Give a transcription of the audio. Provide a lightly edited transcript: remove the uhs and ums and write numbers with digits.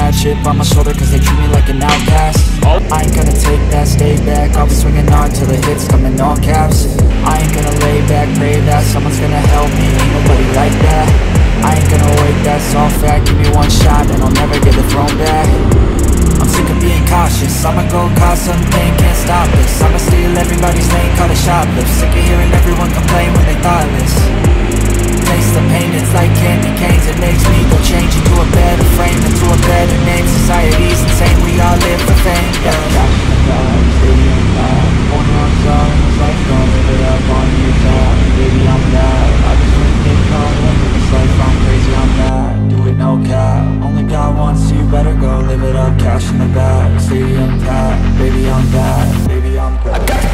bad shit on my shoulder cause they treat me like an outcast. I ain't gonna take that, stay back, I'll be swinging hard till the hits come in all caps. I ain't gonna lay back, pray that someone's gonna help me, ain't nobody like that. I ain't gonna wait, that's all fact, give me one shot and I'll never get the throne back. I'm sick of being cautious, I'ma go cause something, can't stop this. I'ma steal everybody's lane, call it shoplift. Sick of hearing everyone complain when they thoughtless. Taste the pain, it's like candy canes. It makes me go change into a better frame, into a better name. Society's insane, we all live for fame. Born on song, it's like don't live it up on your top. Baby, I'm bad, I just wanna get caught up in this life, I'm crazy, I'm mad. Do it no cap, only got one, so you better go live it up. Cash in the bag, stadium tap. Baby, I'm bad, baby, I'm bad.